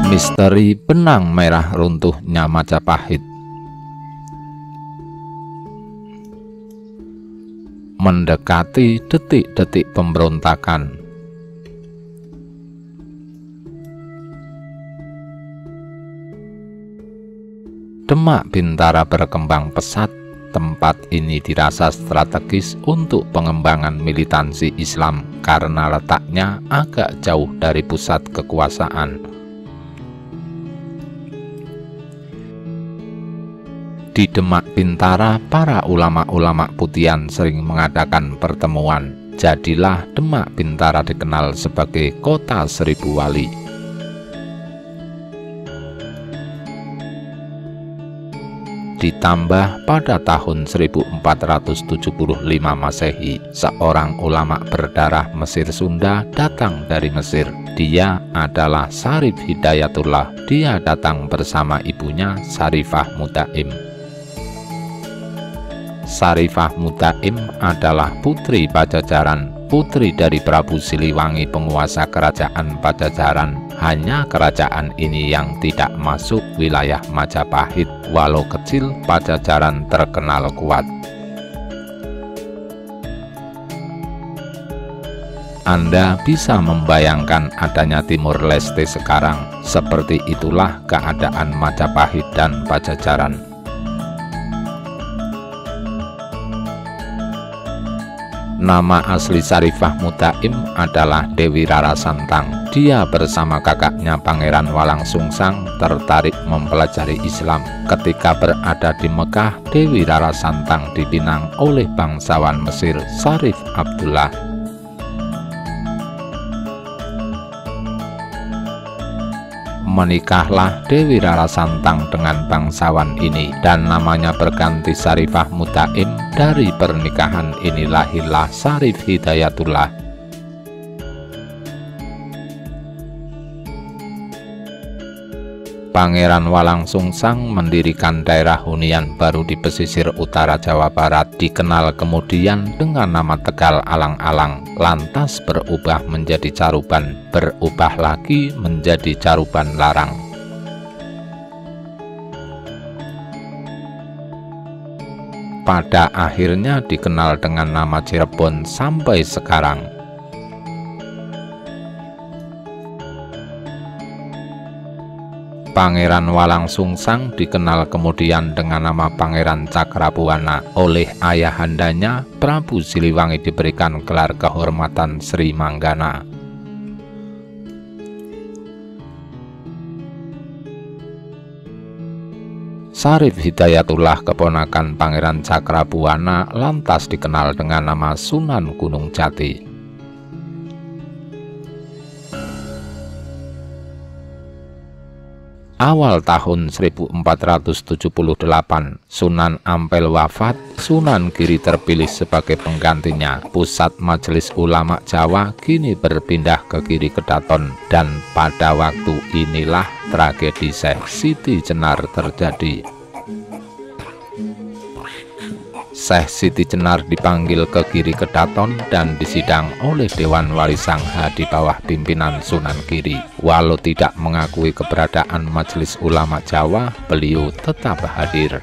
Misteri benang merah runtuhnya Majapahit. Mendekati detik-detik pemberontakan, Demak Bintara berkembang pesat. Tempat ini dirasa strategis untuk pengembangan militansi Islam karena letaknya agak jauh dari pusat kekuasaan. Di Demak Bintara, para ulama-ulama putihan sering mengadakan pertemuan. Jadilah Demak Bintara dikenal sebagai kota seribu wali. Ditambah pada tahun 1475 Masehi, seorang ulama berdarah Mesir Sunda datang dari Mesir. Dia adalah Syarif Hidayatullah. Dia datang bersama ibunya Syarifah Mutaim. Syarifah Mutaim adalah putri Pajajaran, putri dari Prabu Siliwangi penguasa kerajaan Pajajaran. Hanya kerajaan ini yang tidak masuk wilayah Majapahit. Walau kecil, Pajajaran terkenal kuat. Anda bisa membayangkan adanya Timur Leste sekarang. Seperti itulah keadaan Majapahit dan Pajajaran. Nama asli Syarifah Mutaim adalah Dewi Rara Santang. Dia bersama kakaknya Pangeran Walang Sungsang tertarik mempelajari Islam. Ketika berada di Mekah, Dewi Rara Santang dipinang oleh bangsawan Mesir Syarif Abdullah. Menikahlah Dewi Rara Santang dengan bangsawan ini dan namanya berganti Syarifah Mutaim. Dari pernikahan ini lahirlah Syarif Hidayatullah. Pangeran Walang Sungsang mendirikan daerah hunian baru di pesisir utara Jawa Barat, dikenal kemudian dengan nama Tegal Alang-alang, lantas berubah menjadi Caruban, berubah lagi menjadi Caruban Larang. Pada akhirnya dikenal dengan nama Cirebon sampai sekarang. Pangeran Walang Sungsang dikenal kemudian dengan nama Pangeran Cakrabuana. Oleh ayahandanya, Prabu Siliwangi diberikan gelar kehormatan Sri Manggana. Syarif Hidayatullah, keponakan Pangeran Cakrabuana, lantas dikenal dengan nama Sunan Gunung Jati. Awal tahun 1478, Sunan Ampel wafat, Sunan Giri terpilih sebagai penggantinya. Pusat Majelis Ulama Jawa kini berpindah ke Giri Kedaton, dan pada waktu inilah tragedi Syekh Siti Jenar terjadi. Syekh Siti Jenar dipanggil ke Giri Kedaton dan disidang oleh Dewan Wali Sangha di bawah pimpinan Sunan Giri. Walau tidak mengakui keberadaan Majelis Ulama Jawa, beliau tetap hadir.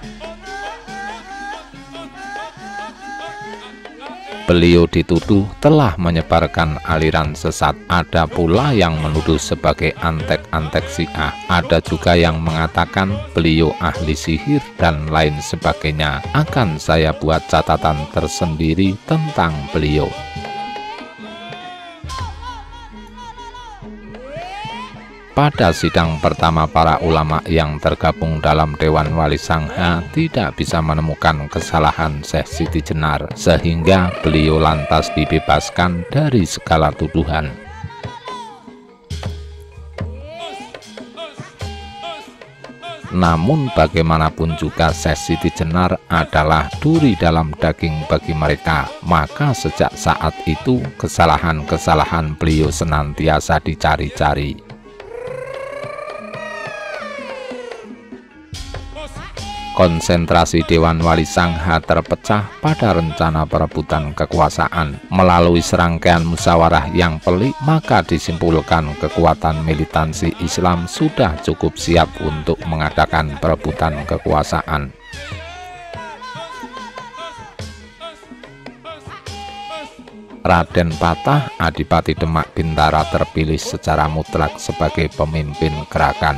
Beliau dituduh telah menyebarkan aliran sesat. Ada pula yang menuduh sebagai antek-antek Syiah. Ada juga yang mengatakan beliau ahli sihir dan lain sebagainya. Akan saya buat catatan tersendiri tentang beliau. Pada sidang pertama, para ulama yang tergabung dalam Dewan Wali Sangha tidak bisa menemukan kesalahan Syekh Siti Jenar, sehingga beliau lantas dibebaskan dari segala tuduhan. Namun bagaimanapun juga Syekh Siti Jenar adalah duri dalam daging bagi mereka, maka sejak saat itu kesalahan-kesalahan beliau senantiasa dicari-cari. Konsentrasi Dewan Wali Sangha terpecah pada rencana perebutan kekuasaan. Melalui serangkaian musyawarah yang pelik, maka disimpulkan kekuatan militansi Islam sudah cukup siap untuk mengadakan perebutan kekuasaan. Raden Patah, Adipati Demak Bintara, terpilih secara mutlak sebagai pemimpin gerakan.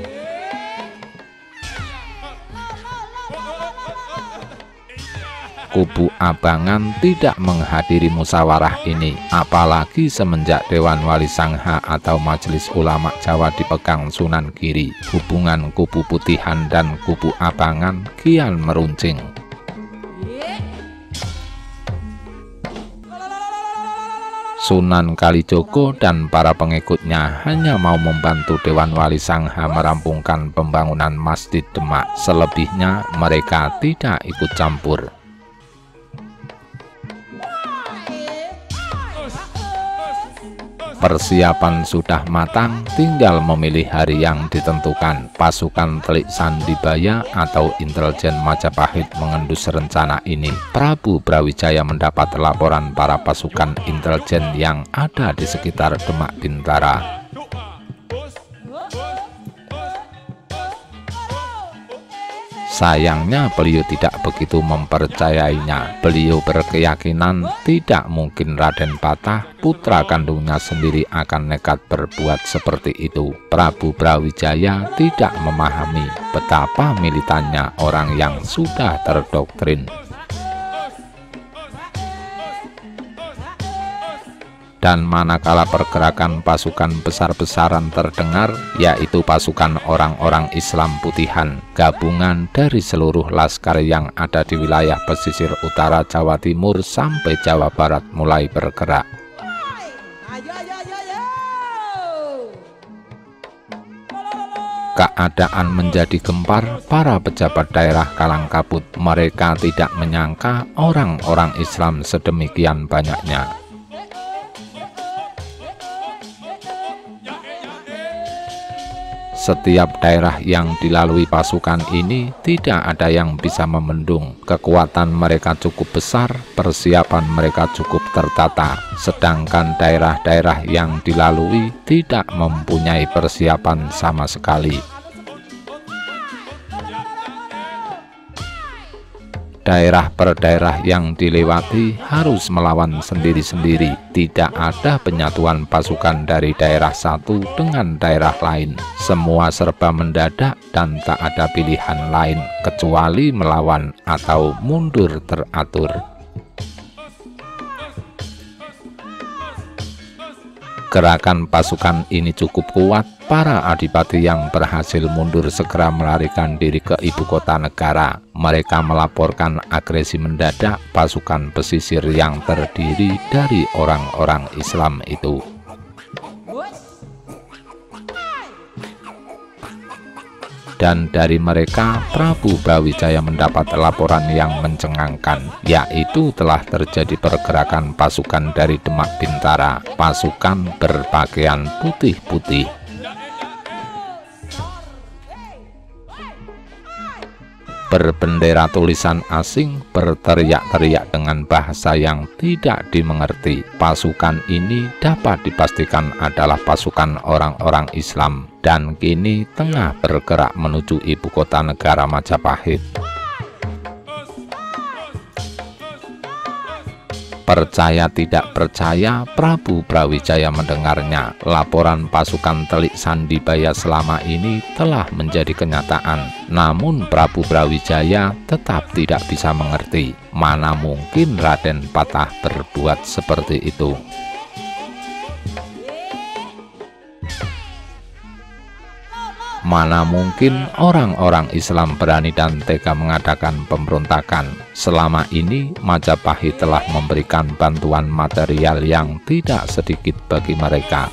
Kubu Abangan tidak menghadiri musyawarah ini, apalagi semenjak Dewan Wali Sangha atau Majelis Ulama Jawa dipegang Sunan Giri. Hubungan kubu Putihan dan kubu Abangan kian meruncing. Sunan Kalijogo dan para pengikutnya hanya mau membantu Dewan Wali Sangha merampungkan pembangunan Masjid Demak. Selebihnya mereka tidak ikut campur. Persiapan sudah matang, tinggal memilih hari yang ditentukan. Pasukan Telik Sandibaya atau intelijen Majapahit mengendus rencana ini. Prabu Brawijaya mendapat laporan para pasukan intelijen yang ada di sekitar Demak Bintara. Sayangnya beliau tidak begitu mempercayainya. Beliau berkeyakinan tidak mungkin Raden Patah, putra kandungnya sendiri, akan nekat berbuat seperti itu. Prabu Brawijaya tidak memahami betapa militannya orang yang sudah terdoktrin. Dan manakala pergerakan pasukan besar-besaran terdengar, yaitu pasukan orang-orang Islam Putihan, gabungan dari seluruh laskar yang ada di wilayah pesisir utara Jawa Timur sampai Jawa Barat mulai bergerak. Keadaan menjadi gempar. Para pejabat daerah kalang kabut. Mereka tidak menyangka orang-orang Islam sedemikian banyaknya. Setiap daerah yang dilalui pasukan ini tidak ada yang bisa membendung. Kekuatan mereka cukup besar, persiapan mereka cukup tertata. Sedangkan daerah-daerah yang dilalui tidak mempunyai persiapan sama sekali. Daerah per daerah yang dilewati harus melawan sendiri-sendiri. Tidak ada penyatuan pasukan dari daerah satu dengan daerah lain. Semua serba mendadak dan tak ada pilihan lain kecuali melawan atau mundur teratur. Gerakan pasukan ini cukup kuat. Para adipati yang berhasil mundur segera melarikan diri ke ibu kota negara. Mereka melaporkan agresi mendadak pasukan pesisir yang terdiri dari orang-orang Islam itu. Dan dari mereka Prabu Brawijaya mendapat laporan yang mencengangkan, yaitu telah terjadi pergerakan pasukan dari Demak Bintara, pasukan berpakaian putih-putih. Berbendera tulisan asing, berteriak-teriak dengan bahasa yang tidak dimengerti. Pasukan ini dapat dipastikan adalah pasukan orang-orang Islam dan kini tengah bergerak menuju ibu kota negara Majapahit. Percaya tidak percaya, Prabu Brawijaya mendengarnya. Laporan pasukan Telik Sandibaya selama ini telah menjadi kenyataan. Namun Prabu Brawijaya tetap tidak bisa mengerti. Mana mungkin Raden Patah berbuat seperti itu. Mana mungkin orang-orang Islam berani dan tega mengadakan pemberontakan. Selama ini Majapahit telah memberikan bantuan material yang tidak sedikit bagi mereka.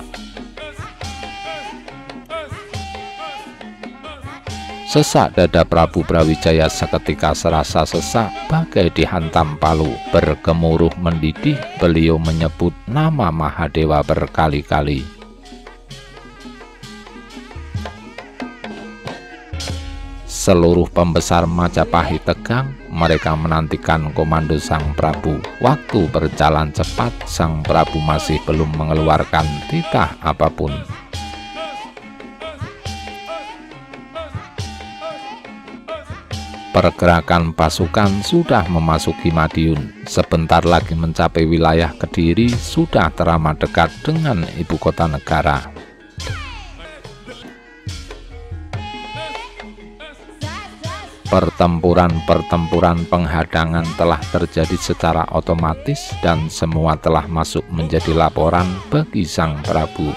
Sesak dada Prabu Brawijaya seketika serasa sesak bagai dihantam palu. Bergemuruh mendidih, beliau menyebut nama Mahadewa berkali-kali. Seluruh pembesar Majapahit tegang, mereka menantikan komando Sang Prabu. Waktu berjalan cepat, Sang Prabu masih belum mengeluarkan titah apapun. Pergerakan pasukan sudah memasuki Madiun. Sebentar lagi mencapai wilayah Kediri, sudah teramat dekat dengan ibu kota negara. Pertempuran penghadangan telah terjadi secara otomatis dan semua telah masuk menjadi laporan bagi Sang Prabu.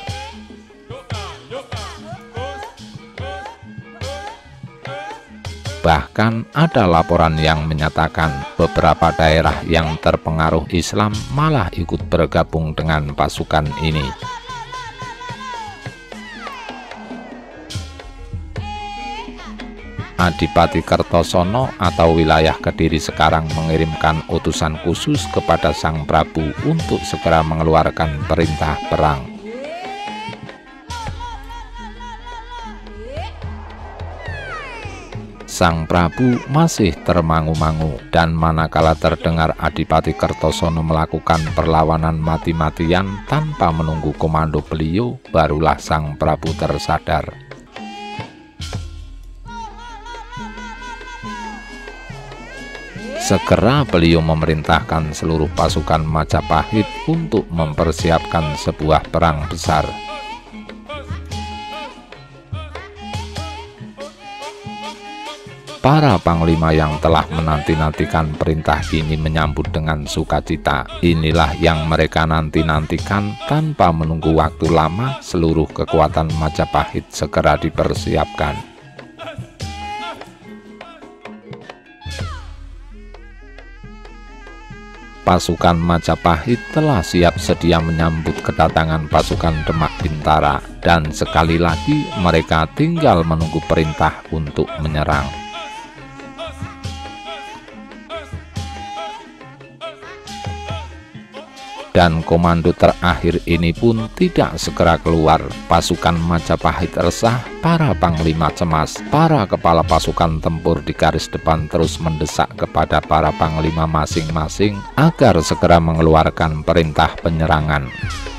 Bahkan ada laporan yang menyatakan beberapa daerah yang terpengaruh Islam malah ikut bergabung dengan pasukan ini. Adipati Kertosono atau wilayah Kediri sekarang mengirimkan utusan khusus kepada Sang Prabu untuk segera mengeluarkan perintah perang. Sang Prabu masih termangu-mangu, dan manakala terdengar Adipati Kertosono melakukan perlawanan mati-matian tanpa menunggu komando beliau, barulah Sang Prabu tersadar. Segera beliau memerintahkan seluruh pasukan Majapahit untuk mempersiapkan sebuah perang besar. Para panglima yang telah menanti-nantikan perintah ini menyambut dengan sukacita. Inilah yang mereka nanti-nantikan. Tanpa menunggu waktu lama, seluruh kekuatan Majapahit segera dipersiapkan. Pasukan Majapahit telah siap sedia menyambut kedatangan pasukan Demak Bintara, dan sekali lagi mereka tinggal menunggu perintah untuk menyerang. Dan komando terakhir ini pun tidak segera keluar. Pasukan Majapahit resah, para panglima cemas, para kepala pasukan tempur di garis depan terus mendesak kepada para panglima masing-masing agar segera mengeluarkan perintah penyerangan.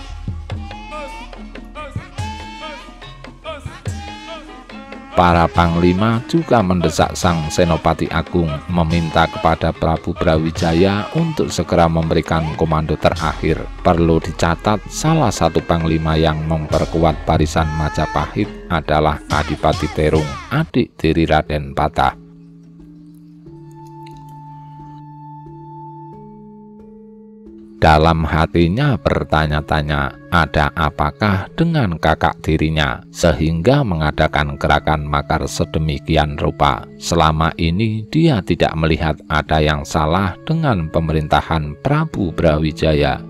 Para panglima juga mendesak Sang Senopati Agung, meminta kepada Prabu Brawijaya untuk segera memberikan komando terakhir. Perlu dicatat, salah satu panglima yang memperkuat barisan Majapahit adalah Adipati Terung, adik tiri Raden Patah. Dalam hatinya bertanya-tanya, ada apakah dengan kakak tirinya sehingga mengadakan gerakan makar sedemikian rupa. Selama ini dia tidak melihat ada yang salah dengan pemerintahan Prabu Brawijaya.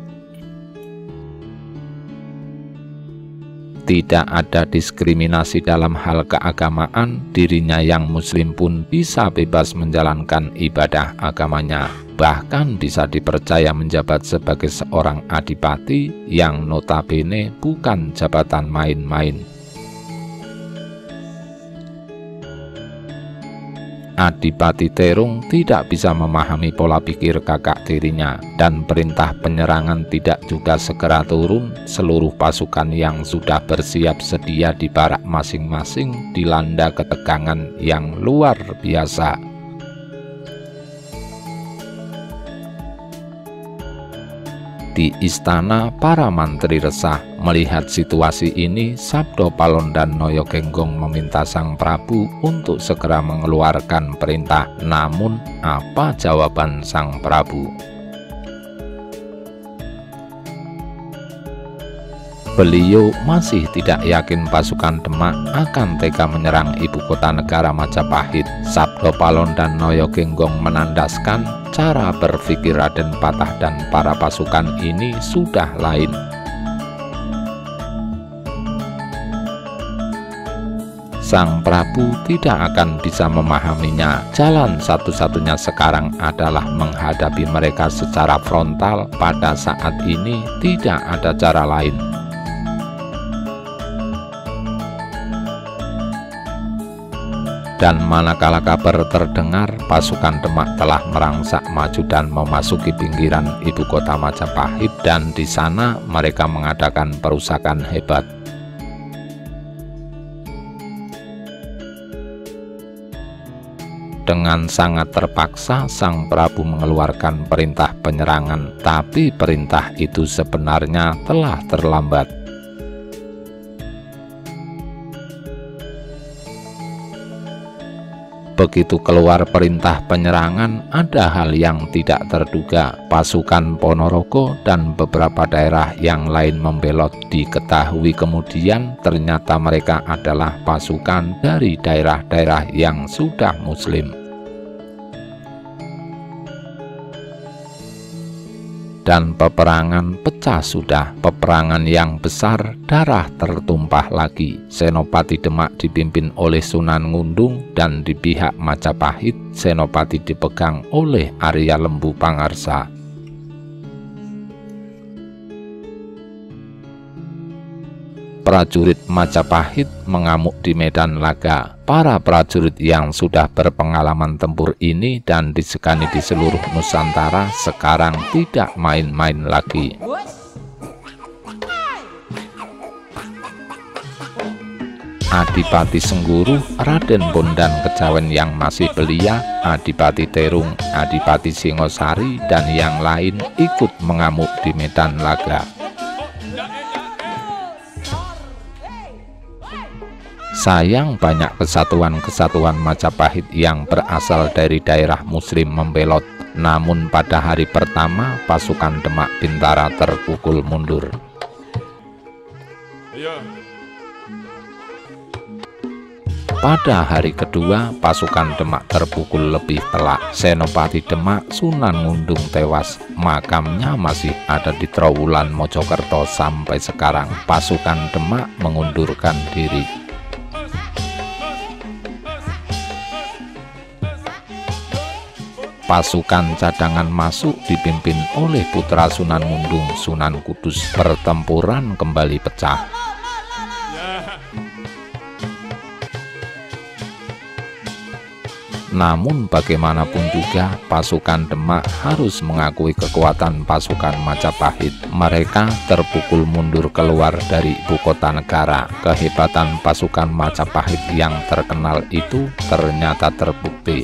Tidak ada diskriminasi dalam hal keagamaan, dirinya yang muslim pun bisa bebas menjalankan ibadah agamanya. Bahkan bisa dipercaya menjabat sebagai seorang adipati yang notabene bukan jabatan main-main. Adipati Terung tidak bisa memahami pola pikir kakak tirinya, dan perintah penyerangan tidak juga segera turun. Seluruh pasukan yang sudah bersiap sedia di barak masing-masing dilanda ketegangan yang luar biasa. Di istana, para mantri resah melihat situasi ini. Sabdo Palon dan Noyo Genggong meminta Sang Prabu untuk segera mengeluarkan perintah. Namun, apa jawaban Sang Prabu? Beliau masih tidak yakin pasukan Demak akan tega menyerang ibu kota negara Majapahit. Sabdo Palon dan Noyo Genggong menandaskan cara berpikir Raden Patah dan para pasukan ini sudah lain. Sang Prabu tidak akan bisa memahaminya. Jalan satu-satunya sekarang adalah menghadapi mereka secara frontal. Pada saat ini tidak ada cara lain. Dan manakala kabar terdengar pasukan Demak telah merangsak maju dan memasuki pinggiran ibu kota Majapahit, dan di sana mereka mengadakan perusakan hebat. Dengan sangat terpaksa Sang Prabu mengeluarkan perintah penyerangan, tapi perintah itu sebenarnya telah terlambat. Begitu keluar perintah penyerangan, ada hal yang tidak terduga. Pasukan Ponorogo dan beberapa daerah yang lain membelot. Diketahui kemudian ternyata mereka adalah pasukan dari daerah-daerah yang sudah Muslim. Dan peperangan pecah sudah, peperangan yang besar, darah tertumpah lagi. Senopati Demak dipimpin oleh Sunan Ngundung, dan di pihak Majapahit Senopati dipegang oleh Arya Lembu Pangarsa. Prajurit Majapahit mengamuk di medan laga. Para prajurit yang sudah berpengalaman tempur ini dan disegani di seluruh Nusantara sekarang tidak main-main lagi. Adipati Sengguruh, Raden Bondan Kejawen yang masih belia, Adipati Terung, Adipati Singosari, dan yang lain ikut mengamuk di medan laga. Sayang banyak kesatuan-kesatuan Majapahit yang berasal dari daerah Muslim membelot. Namun pada hari pertama pasukan Demak Bintara terpukul mundur. Pada hari kedua pasukan Demak terpukul lebih telak. Senopati Demak Sunan Ngundung tewas. Makamnya masih ada di Trowulan Mojokerto sampai sekarang. Pasukan Demak mengundurkan diri. Pasukan cadangan masuk dipimpin oleh putra Sunan Ngundung, Sunan Kudus. Pertempuran kembali pecah. Namun bagaimanapun juga pasukan Demak harus mengakui kekuatan pasukan Majapahit. Mereka terpukul mundur keluar dari ibu kota negara. Kehebatan pasukan Majapahit yang terkenal itu ternyata terbukti.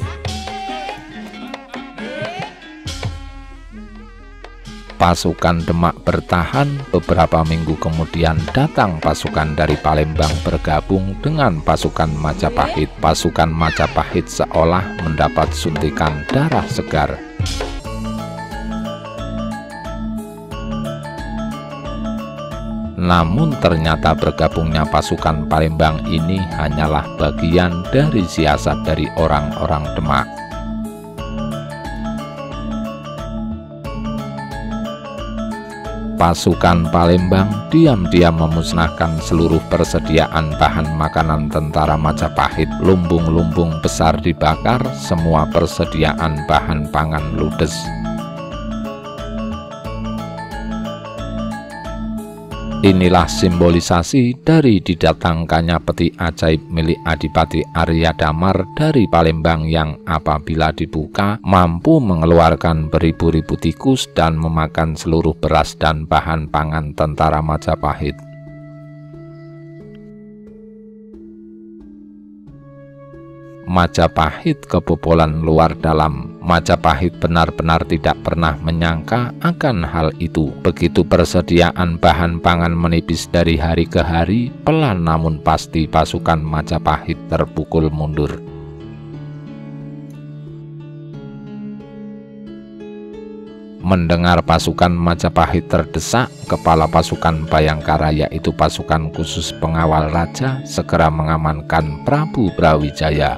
Pasukan Demak bertahan. Beberapa minggu kemudian datang pasukan dari Palembang bergabung dengan pasukan Majapahit. Pasukan Majapahit seolah mendapat suntikan darah segar. Namun ternyata bergabungnya pasukan Palembang ini hanyalah bagian dari siasat dari orang-orang Demak. Pasukan Palembang diam-diam memusnahkan seluruh persediaan bahan makanan tentara Majapahit. Lumbung-lumbung besar dibakar, semua persediaan bahan pangan ludes. Inilah simbolisasi dari didatangkannya peti ajaib milik Adipati Arya Damar dari Palembang yang apabila dibuka mampu mengeluarkan beribu-ribu tikus dan memakan seluruh beras dan bahan pangan tentara Majapahit. Majapahit kebobolan luar dalam. Majapahit benar-benar tidak pernah menyangka akan hal itu. Begitu persediaan bahan pangan menipis dari hari ke hari, pelan namun pasti pasukan Majapahit terpukul mundur. Mendengar pasukan Majapahit terdesak, kepala pasukan Bayangkara yaitu pasukan khusus pengawal raja segera mengamankan Prabu Brawijaya.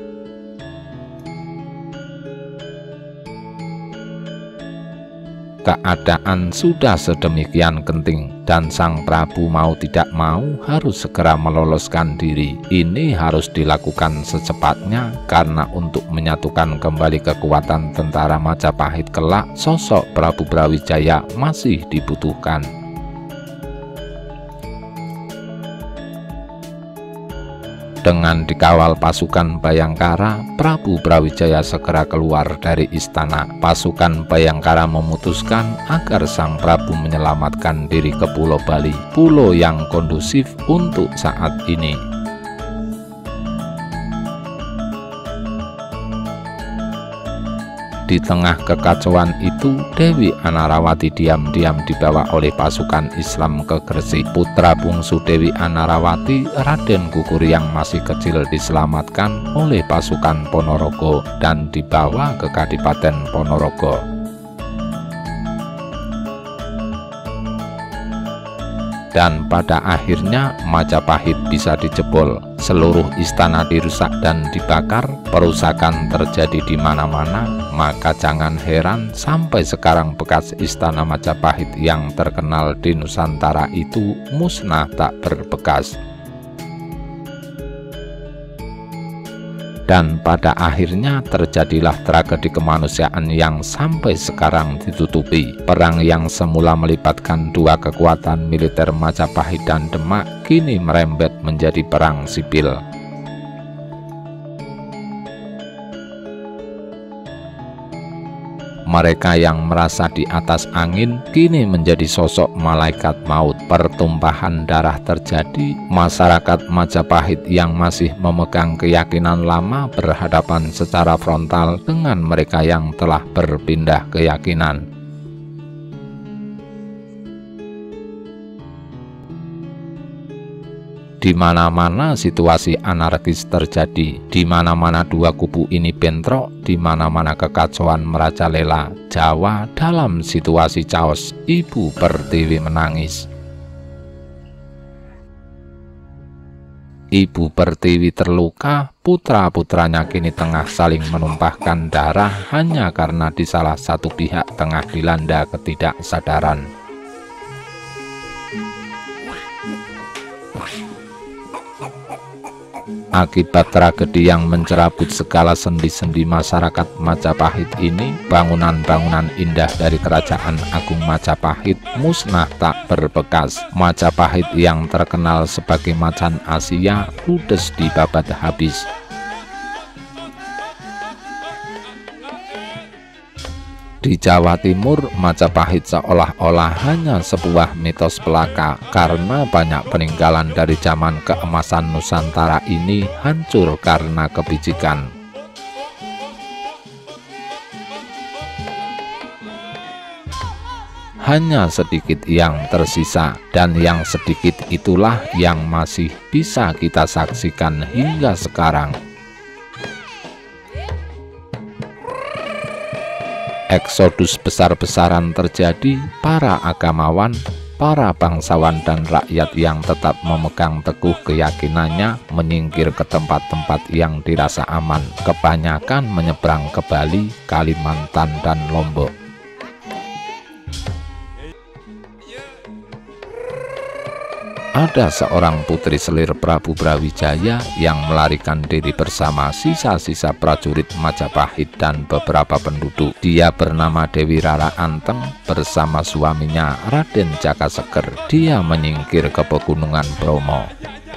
Keadaan sudah sedemikian genting dan Sang Prabu mau tidak mau harus segera meloloskan diri. Ini harus dilakukan secepatnya karena untuk menyatukan kembali kekuatan tentara Majapahit kelak, sosok Prabu Brawijaya masih dibutuhkan. Dengan dikawal pasukan Bhayangkara, Prabu Brawijaya segera keluar dari istana. Pasukan Bhayangkara memutuskan agar sang Prabu menyelamatkan diri ke Pulau Bali, pulau yang kondusif untuk saat ini. Di tengah kekacauan itu, Dewi Anarawati diam-diam dibawa oleh pasukan Islam ke Gresik. Putra bungsu Dewi Anarawati, Raden Gugur yang masih kecil, diselamatkan oleh pasukan Ponorogo dan dibawa ke Kadipaten Ponorogo. Dan pada akhirnya Majapahit bisa dijebol. Seluruh istana dirusak dan dibakar, perusakan terjadi di mana-mana. Maka jangan heran sampai sekarang bekas istana Majapahit yang terkenal di Nusantara itu musnah tak berbekas. Dan pada akhirnya terjadilah tragedi kemanusiaan yang sampai sekarang ditutupi. Perang yang semula melibatkan dua kekuatan militer Majapahit dan Demak kini merembet menjadi perang sipil. Mereka yang merasa di atas angin kini menjadi sosok malaikat maut. Pertumpahan darah terjadi. Masyarakat Majapahit yang masih memegang keyakinan lama berhadapan secara frontal dengan mereka yang telah berpindah keyakinan. Di mana-mana situasi anarkis terjadi, di mana-mana dua kubu ini bentrok, di mana-mana kekacauan merajalela. Jawa dalam situasi chaos. Ibu Pertiwi menangis. Ibu Pertiwi terluka, putra-putranya kini tengah saling menumpahkan darah hanya karena di salah satu pihak tengah dilanda ketidaksadaran. Akibat tragedi yang mencerabut segala sendi-sendi masyarakat Majapahit ini, bangunan-bangunan indah dari Kerajaan Agung Majapahit musnah tak berbekas. Majapahit yang terkenal sebagai macan Asia ludes dibabat habis. Di Jawa Timur, Majapahit seolah-olah hanya sebuah mitos belaka karena banyak peninggalan dari zaman keemasan Nusantara ini hancur karena kebijikan. Hanya sedikit yang tersisa, dan yang sedikit itulah yang masih bisa kita saksikan hingga sekarang. Eksodus besar-besaran terjadi, para agamawan, para bangsawan dan rakyat yang tetap memegang teguh keyakinannya menyingkir ke tempat-tempat yang dirasa aman, kebanyakan menyeberang ke Bali, Kalimantan, dan Lombok. Ada seorang putri selir Prabu Brawijaya yang melarikan diri bersama sisa-sisa prajurit Majapahit dan beberapa penduduk. Dia bernama Dewi Rara Anteng bersama suaminya Raden Jakaseger. Dia menyingkir ke Pegunungan Bromo.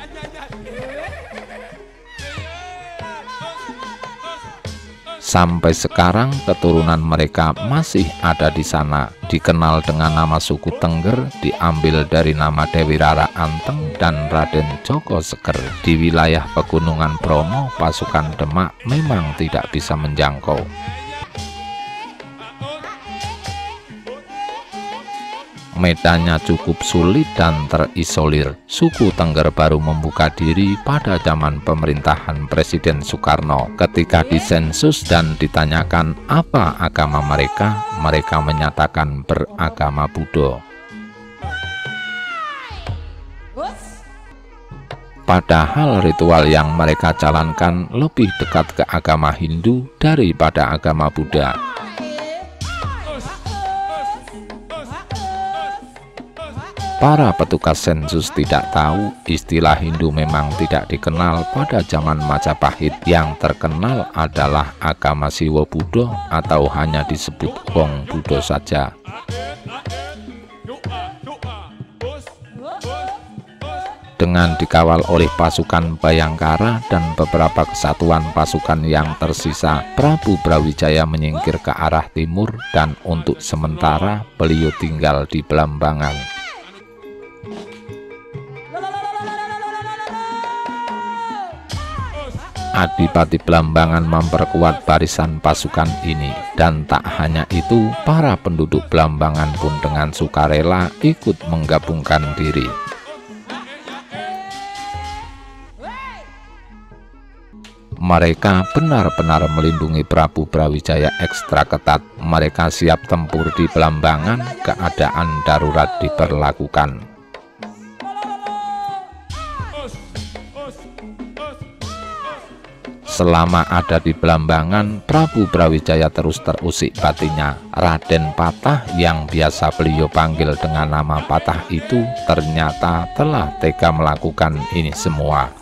Sampai sekarang keturunan mereka masih ada di sana. Dikenal dengan nama suku Tengger, diambil dari nama Dewi Rara Anteng dan Raden Jakaseger. Di wilayah Pegunungan Bromo, pasukan Demak memang tidak bisa menjangkau. Medannya cukup sulit dan terisolir. Suku Tengger baru membuka diri pada zaman pemerintahan Presiden Soekarno. Ketika disensus dan ditanyakan apa agama mereka, mereka menyatakan beragama Buddha. Padahal ritual yang mereka jalankan lebih dekat ke agama Hindu daripada agama Buddha. Para petugas sensus tidak tahu istilah Hindu memang tidak dikenal pada zaman Majapahit. Yang terkenal adalah agama Siwa Buddha atau hanya disebut Wong Buddha saja. Dengan dikawal oleh pasukan Bayangkara dan beberapa kesatuan pasukan yang tersisa, Prabu Brawijaya menyingkir ke arah timur dan untuk sementara beliau tinggal di Blambangan. Adipati Blambangan memperkuat barisan pasukan ini, dan tak hanya itu, para penduduk Blambangan pun dengan sukarela ikut menggabungkan diri. Mereka benar-benar melindungi Prabu Brawijaya ekstra ketat. Mereka siap tempur di Blambangan, keadaan darurat diberlakukan. Selama ada di Blambangan, Prabu Brawijaya terus terusik batinnya. Raden Patah yang biasa beliau panggil dengan nama Patah itu ternyata telah tega melakukan ini semua.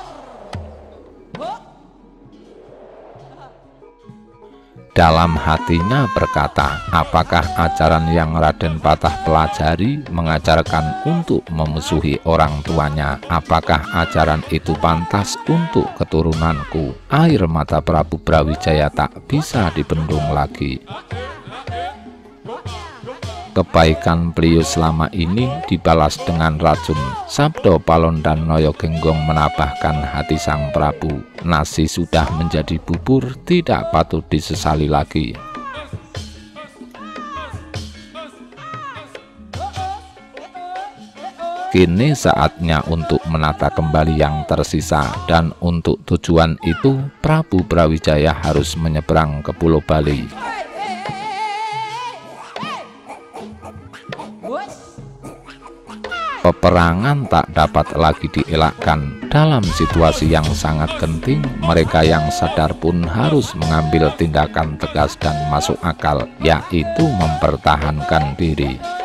Dalam hatinya berkata, apakah ajaran yang Raden Patah pelajari mengajarkan untuk memusuhi orang tuanya? Apakah ajaran itu pantas untuk keturunanku? Air mata Prabu Brawijaya tak bisa dibendung lagi. Kebaikan beliau selama ini dibalas dengan racun. Sabdo Palon dan Noyo Genggong menambahkan hati sang Prabu. Nasi sudah menjadi bubur, tidak patut disesali lagi. Kini saatnya untuk menata kembali yang tersisa, dan untuk tujuan itu Prabu Brawijaya harus menyeberang ke Pulau Bali. Peperangan tak dapat lagi dielakkan. Dalam situasi yang sangat genting, mereka yang sadar pun harus mengambil tindakan tegas dan masuk akal, yaitu mempertahankan diri.